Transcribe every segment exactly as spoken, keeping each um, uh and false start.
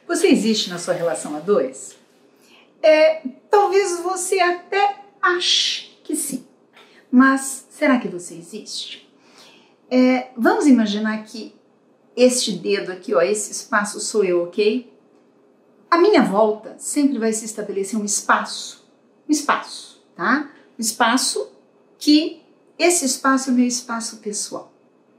Você existe na sua relação a dois? É, talvez você até ache que sim, mas será que você existe? É, vamos imaginar que este dedo aqui, ó, esse espaço sou eu, ok? À minha volta sempre vai se estabelecer um espaço, um espaço, tá? Um espaço que, esse espaço é o meu espaço pessoal.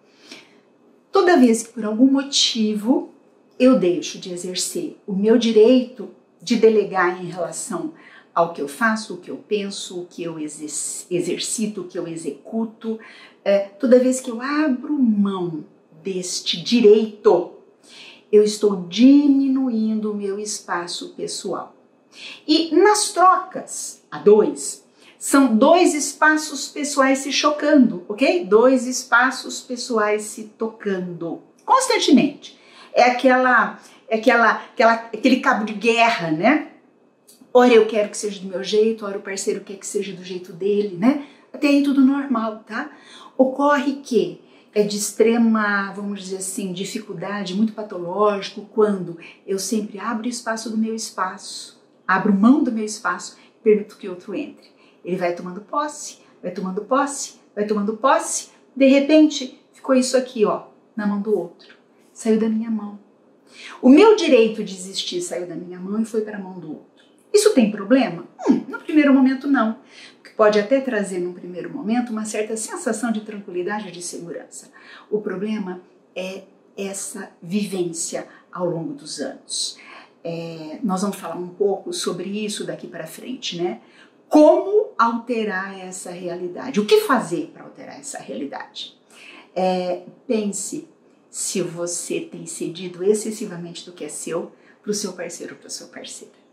Toda vez que por algum motivo eu deixo de exercer o meu direito de delegar em relação ao que eu faço, o que eu penso, o que eu exercito, o que eu executo, é, toda vez que eu abro mão deste direito, eu estou diminuindo o meu espaço pessoal. E nas trocas a dois, são dois espaços pessoais se chocando, ok? Dois espaços pessoais se tocando constantemente. É aquela, é aquela, aquela, aquele cabo de guerra, né? Ora eu quero que seja do meu jeito, ora o parceiro quer que seja do jeito dele, né? Até aí tudo normal, tá? Ocorre que é de extrema, vamos dizer assim, dificuldade, muito patológico, quando eu sempre abro espaço do meu espaço, abro mão do meu espaço e permito que outro entre. Ele vai tomando posse, vai tomando posse, vai tomando posse, de repente ficou isso aqui, ó, na mão do outro. Saiu da minha mão. O meu direito de existir saiu da minha mão e foi para a mão do outro. Isso tem problema? Hum, no primeiro momento não. Porque pode até trazer num primeiro momento uma certa sensação de tranquilidade e de segurança. O problema é essa vivência ao longo dos anos. É, nós vamos falar um pouco sobre isso daqui para frente, né? Como alterar essa realidade? O que fazer para alterar essa realidade? É, pense se você tem cedido excessivamente do que é seu para o seu parceiro ou para a sua parceira.